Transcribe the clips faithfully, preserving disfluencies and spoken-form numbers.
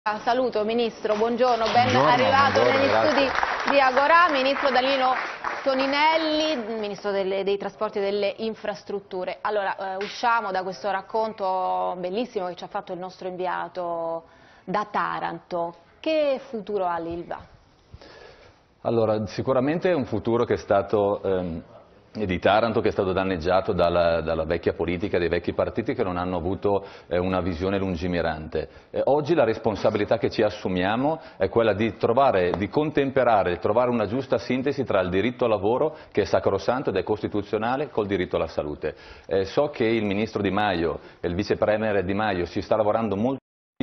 Saluto Ministro, buongiorno, ben buongiorno, arrivato buongiorno, negli grazie. studi di Agorà, Ministro Danilo Toninelli, Ministro delle, dei Trasporti e delle Infrastrutture. Allora, eh, usciamo da questo racconto bellissimo che ci ha fatto il nostro inviato da Taranto. Che futuro ha l'Ilva? Allora, sicuramente è un futuro che è stato... Ehm... e di Taranto che è stato danneggiato dalla, dalla vecchia politica, dei vecchi partiti che non hanno avuto eh, una visione lungimirante. Eh, oggi la responsabilità che ci assumiamo è quella di trovare, di contemperare, trovare una giusta sintesi tra il diritto al lavoro, che è sacrosanto ed è costituzionale, col diritto alla salute. Eh, so che il Ministro Di Maio e il Vice Premier Di Maio ci sta lavorando molto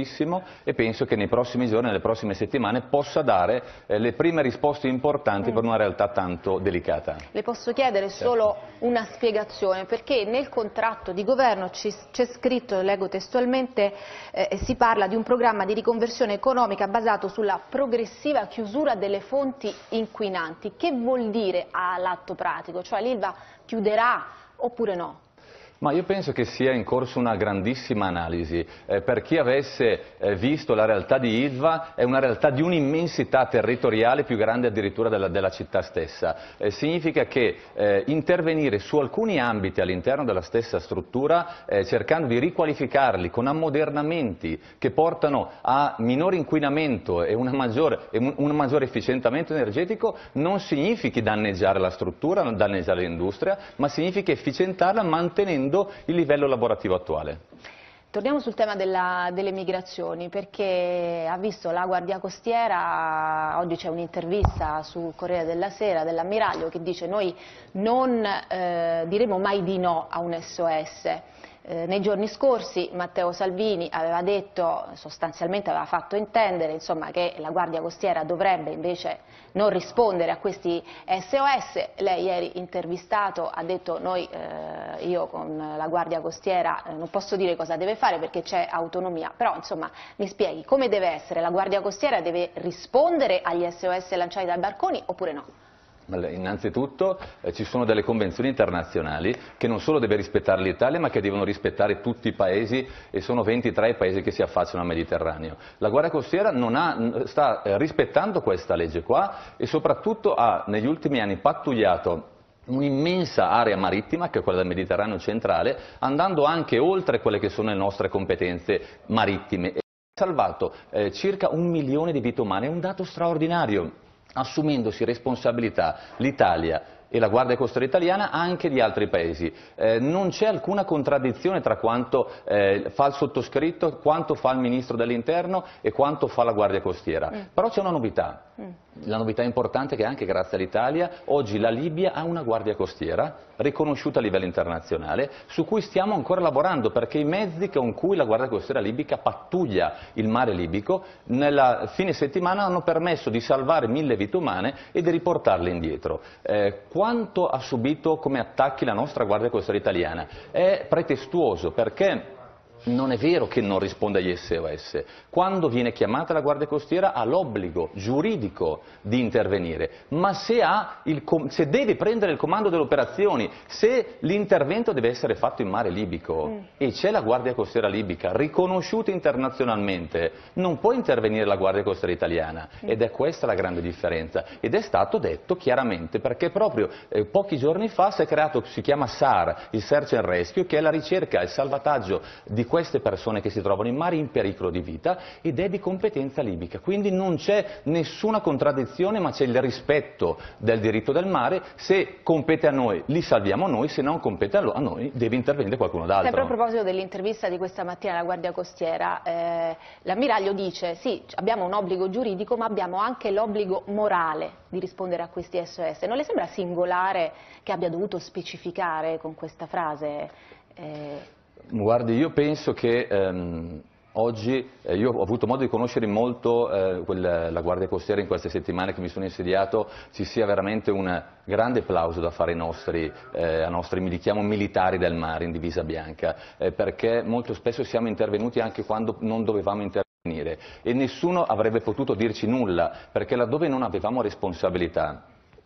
e penso che nei prossimi giorni, nelle prossime settimane, possa dare eh, le prime risposte importanti mm. per una realtà tanto delicata. Le posso chiedere certo. solo una spiegazione, perché nel contratto di governo c'è scritto, leggo testualmente, eh, si parla di un programma di riconversione economica basato sulla progressiva chiusura delle fonti inquinanti. Che vuol dire all'atto pratico? Cioè l'Ilva chiuderà oppure no? Ma io penso che sia in corso una grandissima analisi. Eh, per chi avesse eh, visto la realtà di Ilva, è una realtà di un'immensità territoriale più grande addirittura della, della città stessa. Eh, significa che eh, intervenire su alcuni ambiti all'interno della stessa struttura, eh, cercando di riqualificarli con ammodernamenti che portano a minore inquinamento e una maggiore, e un, un maggiore efficientamento energetico, non significhi danneggiare la struttura, non danneggiare l'industria, ma significa efficientarla mantenendo il livello lavorativo attuale. Torniamo sul tema della, delle migrazioni, perché ha visto la Guardia Costiera, oggi c'è un'intervista sul Corriere della Sera dell'ammiraglio che dice noi non eh, diremo mai di no a un S O S. Eh, nei giorni scorsi Matteo Salvini aveva detto, sostanzialmente aveva fatto intendere insomma, che la Guardia Costiera dovrebbe invece non rispondere a questi S O S. Lei ieri intervistato ha detto noi, eh, io con la Guardia Costiera eh, non posso dire cosa deve fare perché c'è autonomia, però insomma mi spieghi come deve essere, la Guardia Costiera deve rispondere agli S O S lanciati dai barconi oppure no? Innanzitutto eh, ci sono delle convenzioni internazionali che non solo deve rispettare l'Italia ma che devono rispettare tutti i paesi e sono ventitré i paesi che si affacciano al Mediterraneo. La Guardia Costiera non ha, sta eh, rispettando questa legge qua e soprattutto ha negli ultimi anni pattugliato un'immensa area marittima che è quella del Mediterraneo centrale, andando anche oltre quelle che sono le nostre competenze marittime e ha salvato eh, circa un milione di vite umane, è un dato straordinario, assumendosi responsabilità l'Italia e la Guardia Costiera italiana anche di altri paesi. Eh, non c'è alcuna contraddizione tra quanto eh, fa il sottoscritto, quanto fa il Ministro dell'Interno e quanto fa la Guardia Costiera. Mm. Però c'è una novità. Mm. La novità importante è che anche grazie all'Italia oggi la Libia ha una Guardia Costiera riconosciuta a livello internazionale su cui stiamo ancora lavorando perché i mezzi con cui la Guardia Costiera libica pattuglia il mare libico nella fine settimana hanno permesso di salvare mille vite umane e di riportarle indietro. Eh, quanto ha subito come attacchi la nostra Guardia Costiera italiana? È pretestuoso perché non è vero che non risponde agli S O S. Quando viene chiamata la Guardia Costiera ha l'obbligo giuridico di intervenire, ma se, ha il se deve prendere il comando delle operazioni, se l'intervento deve essere fatto in mare libico mm. e c'è la Guardia Costiera libica riconosciuta internazionalmente, non può intervenire la Guardia Costiera italiana mm. ed è questa la grande differenza ed è stato detto chiaramente perché proprio eh, pochi giorni fa si è creato, si chiama S A R, il Search and Rescue, che è la ricerca e il salvataggio di queste persone che si trovano in mare in pericolo di vita ed è di competenza libica, quindi non c'è nessuna contraddizione ma c'è il rispetto del diritto del mare, se compete a noi li salviamo noi, se non compete a noi deve intervenire qualcuno d'altro. Sempre a proposito dell'intervista di questa mattina alla Guardia Costiera, eh, l'ammiraglio dice sì abbiamo un obbligo giuridico ma abbiamo anche l'obbligo morale di rispondere a questi S O S, non le sembra singolare che abbia dovuto specificare con questa frase? Eh... Guardi, io penso che ehm, oggi, eh, io ho avuto modo di conoscere molto eh, quel, la Guardia Costiera in queste settimane che mi sono insediato, ci sia veramente un grande applauso da fare ai nostri, eh, ai nostri li chiamo militari del mare in divisa bianca, eh, perché molto spesso siamo intervenuti anche quando non dovevamo intervenire e nessuno avrebbe potuto dirci nulla, perché laddove non avevamo responsabilità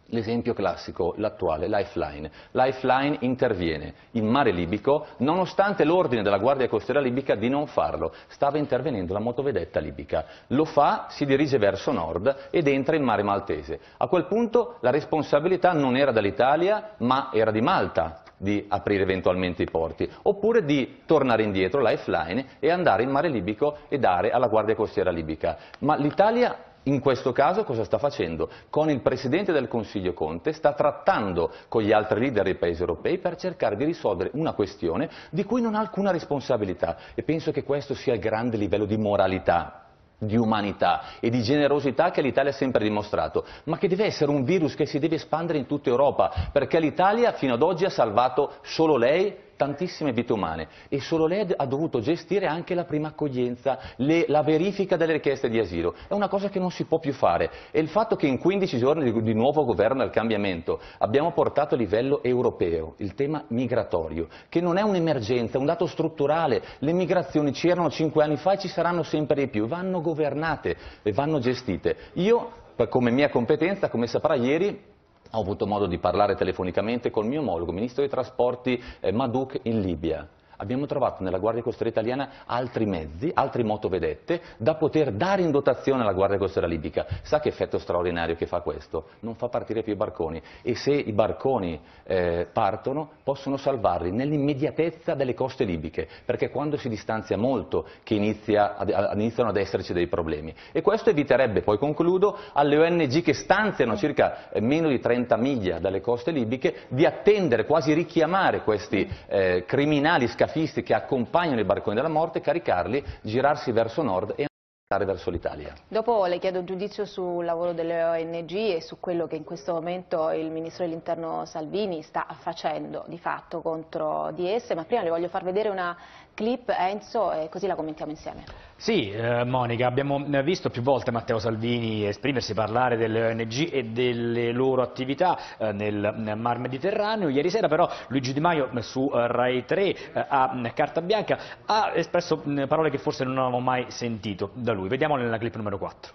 L'esempio classico, l'attuale, Lifeline. Lifeline interviene in mare libico, nonostante l'ordine della Guardia Costiera libica di non farlo. Stava intervenendo la motovedetta libica. Lo fa, si dirige verso nord ed entra in mare maltese. A quel punto la responsabilità non era dell'Italia, ma era di Malta di aprire eventualmente i porti, oppure di tornare indietro, Lifeline, e andare in mare libico e dare alla Guardia Costiera libica. Ma l'Italia in questo caso cosa sta facendo? Con il Presidente del Consiglio Conte sta trattando con gli altri leader dei paesi europei per cercare di risolvere una questione di cui non ha alcuna responsabilità, e penso che questo sia il grande livello di moralità, di umanità e di generosità che l'Italia ha sempre dimostrato, ma che deve essere un virus che si deve espandere in tutta Europa, perché l'Italia fino ad oggi ha salvato solo lei tantissime vite umane, e solo lei ha dovuto gestire anche la prima accoglienza, le, la verifica delle richieste di asilo. È una cosa che non si può più fare, e il fatto che in quindici giorni di, di nuovo governo del cambiamento abbiamo portato a livello europeo il tema migratorio, che non è un'emergenza, è un dato strutturale. Le migrazioni c'erano cinque anni fa e ci saranno sempre di più, vanno governate e vanno gestite. Io, come mia competenza, come saprà, ieri ho avuto modo di parlare telefonicamente col mio omologo, Ministro dei Trasporti eh, Madouk in Libia. Abbiamo trovato nella Guardia Costiera italiana altri mezzi, altre motovedette da poter dare in dotazione alla Guardia Costiera libica. Sa che effetto straordinario che fa questo? Non fa partire più i barconi, e se i barconi eh, partono possono salvarli nell'immediatezza delle coste libiche, perché quando si distanzia molto che inizia ad, ad, iniziano ad esserci dei problemi. E questo eviterebbe, poi concludo, alle O N G che stanziano circa eh, meno di trenta miglia dalle coste libiche di attendere, quasi richiamare questi eh, criminali scafisti che accompagnano i barconi della morte, caricarli, girarsi verso nord e andare verso l'Italia. Dopo le chiedo un giudizio sul lavoro delle O N G e su quello che in questo momento il Ministro dell'Interno Salvini sta facendo di fatto contro di esse, ma prima le voglio far vedere una clip, Enzo, e così la commentiamo insieme. Sì, eh, Monica, abbiamo visto più volte Matteo Salvini esprimersi, parlare delle O N G e delle loro attività eh, nel, nel Mar Mediterraneo. Ieri sera però Luigi Di Maio su eh, Rai tre eh, a Carta Bianca ha espresso mh, parole che forse non avevamo mai sentito da lui. Vediamolo nella clip numero quattro.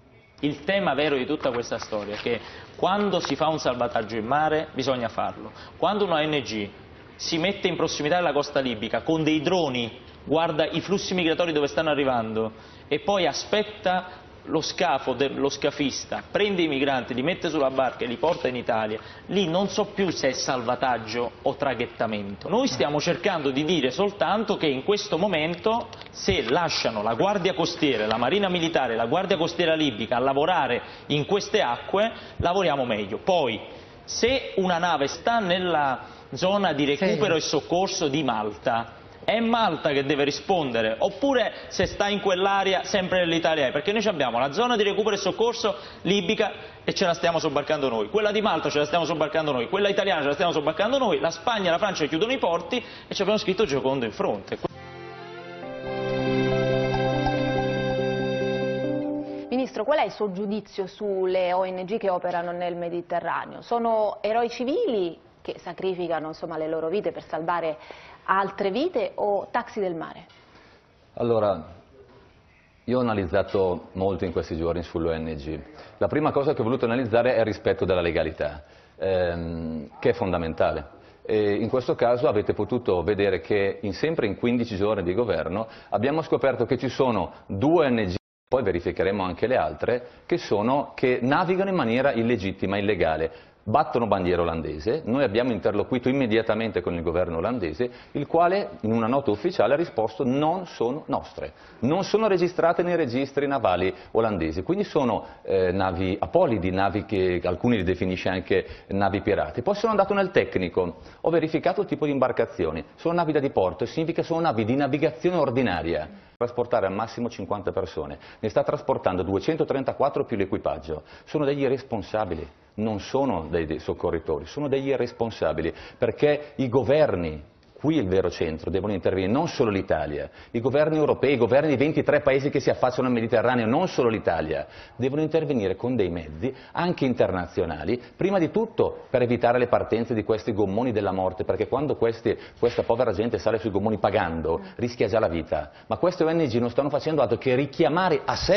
Il tema vero di tutta questa storia è che quando si fa un salvataggio in mare bisogna farlo. Quando una O N G si mette in prossimità della costa libica con dei droni, guarda i flussi migratori dove stanno arrivando e poi aspetta lo scafo dello scafista, prende i migranti, li mette sulla barca e li porta in Italia, lì non so più se è salvataggio o traghettamento. Noi stiamo cercando di dire soltanto che in questo momento, se lasciano la Guardia Costiera, la Marina Militare, la Guardia Costiera libica a lavorare in queste acque, lavoriamo meglio. Poi, se una nave sta nella zona di recupero sì. e soccorso di Malta, è Malta che deve rispondere, oppure se sta in quell'area sempre nell'Italia, perché noi abbiamo la zona di recupero e soccorso libica e ce la stiamo sobbarcando noi, quella di Malta ce la stiamo sobbarcando noi, quella italiana ce la stiamo sobbarcando noi, la Spagna e la Francia chiudono i porti e ci abbiamo scritto Giocondo in fronte. Ministro, qual è il suo giudizio sulle O N G che operano nel Mediterraneo? Sono eroi civili che sacrificano insomma, le loro vite per salvare altre vite o taxi del mare? Allora, io ho analizzato molto in questi giorni sull'O N G. La prima cosa che ho voluto analizzare è il rispetto della legalità, ehm, che è fondamentale. E in questo caso avete potuto vedere che in, sempre in quindici giorni di governo abbiamo scoperto che ci sono due O N G, poi verificheremo anche le altre, che, sono, che navigano in maniera illegittima, illegale. Battono bandiera olandese, noi abbiamo interloquito immediatamente con il governo olandese, il quale in una nota ufficiale ha risposto non sono nostre, non sono registrate nei registri navali olandesi, quindi sono eh, navi apolidi, navi che alcuni li definisce anche navi pirati. Poi sono andato nel tecnico, ho verificato il tipo di imbarcazioni, sono navi da diporto, significa sono navi di navigazione ordinaria, trasportare al massimo cinquanta persone, ne sta trasportando duecentotrentaquattro più l'equipaggio, sono degli irresponsabili. Non sono dei, dei soccorritori, sono degli irresponsabili, perché i governi, qui il vero centro, devono intervenire, non solo l'Italia, i governi europei, i governi di ventitré paesi che si affacciano al Mediterraneo, non solo l'Italia, devono intervenire con dei mezzi, anche internazionali, prima di tutto per evitare le partenze di questi gommoni della morte, perché quando questi, questa povera gente sale sui gommoni pagando, rischia già la vita, ma queste O N G non stanno facendo altro che richiamare a sé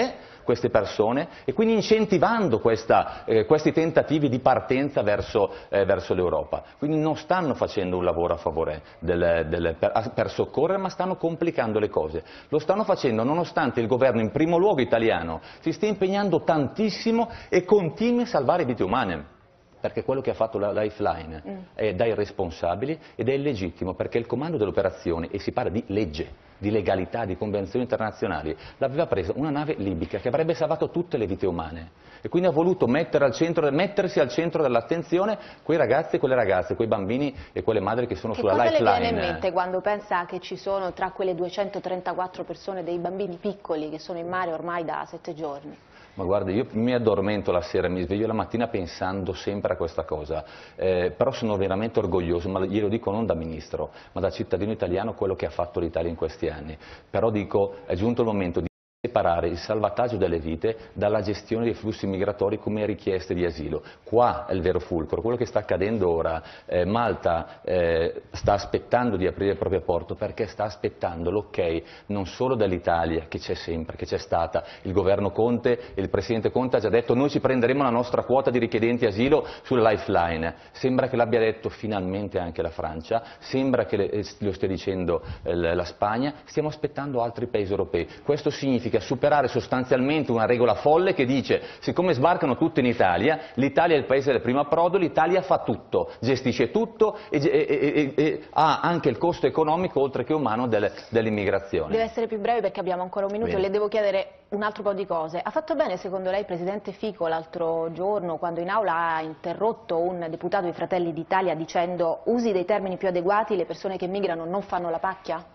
queste persone e quindi incentivando questa, eh, questi tentativi di partenza verso, eh, verso l'Europa. Quindi non stanno facendo un lavoro a favore del, del, per, per soccorrere, ma stanno complicando le cose. Lo stanno facendo nonostante il governo, in primo luogo italiano, si stia impegnando tantissimo e continui a salvare vite umane. Perché quello che ha fatto la Lifeline mm. è dai responsabili ed è illegittimo, perché il comando dell'operazione, e si parla di legge, di legalità, di convenzioni internazionali, l'aveva presa una nave libica che avrebbe salvato tutte le vite umane e quindi ha voluto mettere al centro, mettersi al centro dell'attenzione quei ragazzi e quelle ragazze, quei bambini e quelle madri che sono che sulla Lifeline. Cosa le viene in mente quando pensa che ci sono tra quelle duecentotrentaquattro persone dei bambini piccoli che sono in mare ormai da sette giorni? Ma guarda, io mi addormento la sera, mi sveglio la mattina pensando sempre a questa cosa, eh, però sono veramente orgoglioso, ma glielo dico non da ministro, ma da cittadino italiano, quello che ha fatto l'Italia in questi anni. Però dico, è giunto il momento di separare il salvataggio delle vite dalla gestione dei flussi migratori come richieste di asilo. Qua è il vero fulcro, quello che sta accadendo ora. Eh, Malta eh, sta aspettando di aprire il proprio porto perché sta aspettando l'ok non solo dall'Italia, che c'è sempre, che c'è stata, il governo Conte e il presidente Conte ha già detto noi ci prenderemo la nostra quota di richiedenti asilo sulla Lifeline. Sembra che l'abbia detto finalmente anche la Francia, sembra che le, lo stia dicendo eh, la Spagna, stiamo aspettando altri paesi europei. Questo significa superare sostanzialmente una regola folle che dice siccome sbarcano tutti in Italia, l'Italia è il paese del primo approdo, l'Italia fa tutto, gestisce tutto e, e, e, e ha anche il costo economico oltre che umano del, dell'immigrazione. Deve essere più breve perché abbiamo ancora un minuto. Bene. Le devo chiedere un altro po' di cose. Ha fatto bene secondo lei il Presidente Fico l'altro giorno quando in aula ha interrotto un deputato di Fratelli d'Italia dicendo usi dei termini più adeguati, le persone che migrano non fanno la pacchia?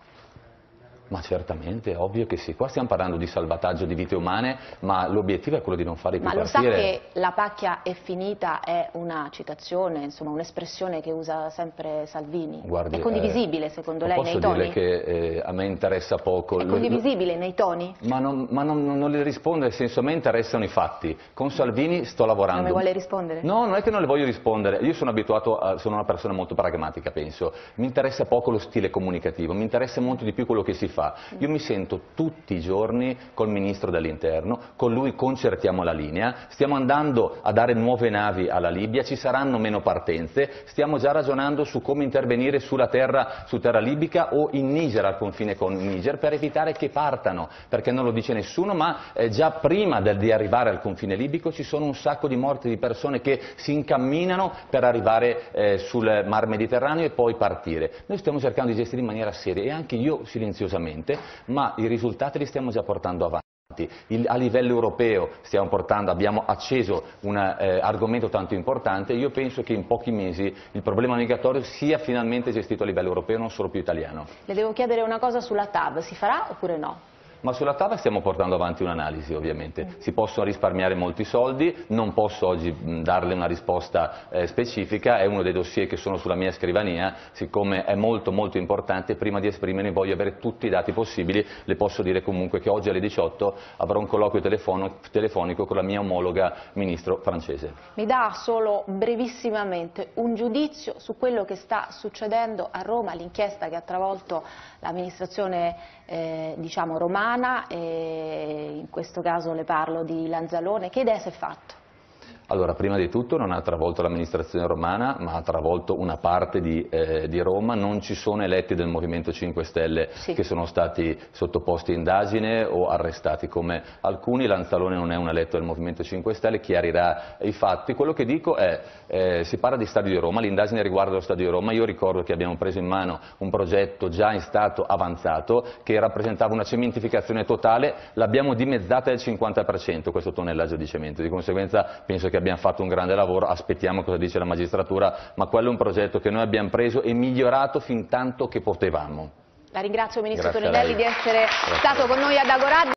Ma certamente, ovvio che sì. Qua stiamo parlando di salvataggio di vite umane, ma l'obiettivo è quello di non farli più ma partire. Ma lo sa che la pacchia è finita è una citazione, insomma un'espressione che usa sempre Salvini? Guardi, è condivisibile eh, secondo lei nei toni? Posso dire che eh, a me interessa poco. È condivisibile nei toni? Ma non, ma non, non le rispondo, nel senso a me interessano i fatti. Con Salvini sto lavorando. Non mi vuole rispondere? No, non è che non le voglio rispondere. Io sono abituato, a, sono una persona molto pragmatica, penso. Mi interessa poco lo stile comunicativo, mi interessa molto di più quello che si fa. Io mi sento tutti i giorni col Ministro dell'Interno, con lui concertiamo la linea, stiamo andando a dare nuove navi alla Libia, ci saranno meno partenze, stiamo già ragionando su come intervenire sulla terra, su terra libica o in Niger, al confine con Niger, per evitare che partano, perché non lo dice nessuno, ma eh, già prima del, di arrivare al confine libico ci sono un sacco di morti di persone che si incamminano per arrivare eh, sul Mar Mediterraneo e poi partire. Noi stiamo cercando di gestire in maniera seria e anche io silenziosamente, ma i risultati li stiamo già portando avanti. Il, a livello europeo stiamo portando, abbiamo acceso un eh, argomento tanto importante e io penso che in pochi mesi il problema migratorio sia finalmente gestito a livello europeo, non solo più italiano. Le devo chiedere una cosa sulla T A V, si farà oppure no? Ma sulla T A V stiamo portando avanti un'analisi ovviamente, si possono risparmiare molti soldi, non posso oggi mh, darle una risposta eh, specifica, è uno dei dossier che sono sulla mia scrivania, siccome è molto molto importante, prima di esprimermi voglio avere tutti i dati possibili, le posso dire comunque che oggi alle diciotto avrò un colloquio telefono, telefonico con la mia omologa ministro francese. Mi dà solo brevissimamente un giudizio su quello che sta succedendo a Roma, l'inchiesta che ha travolto l'amministrazione eh, diciamo romana, e in questo caso le parlo di Lanzalone. Che idea si è fatto? Allora, prima di tutto non ha travolto l'amministrazione romana, ma ha travolto una parte di, eh, di Roma. Non ci sono eletti del Movimento cinque Stelle sì. che sono stati sottoposti a indagine o arrestati come alcuni. Lanzalone non è un eletto del Movimento cinque Stelle, chiarirà i fatti. Quello che dico è, eh, si parla di Stadio di Roma, l'indagine riguarda lo Stadio di Roma. Io ricordo che abbiamo preso in mano un progetto già in stato avanzato che rappresentava una cementificazione totale, l'abbiamo dimezzata del cinquanta per cento questo tonnellaggio di cemento. Di conseguenza penso che abbiamo fatto un grande lavoro, aspettiamo cosa dice la magistratura, ma quello è un progetto che noi abbiamo preso e migliorato fin tanto che potevamo. La ringrazio Ministro Grazie Toninelli di essere Grazie stato con noi ad Agorà.